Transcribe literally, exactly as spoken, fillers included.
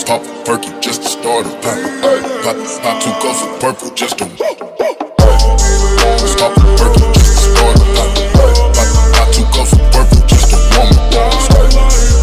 pop a perky just to start a pop. Pop, pop two cups of purple just to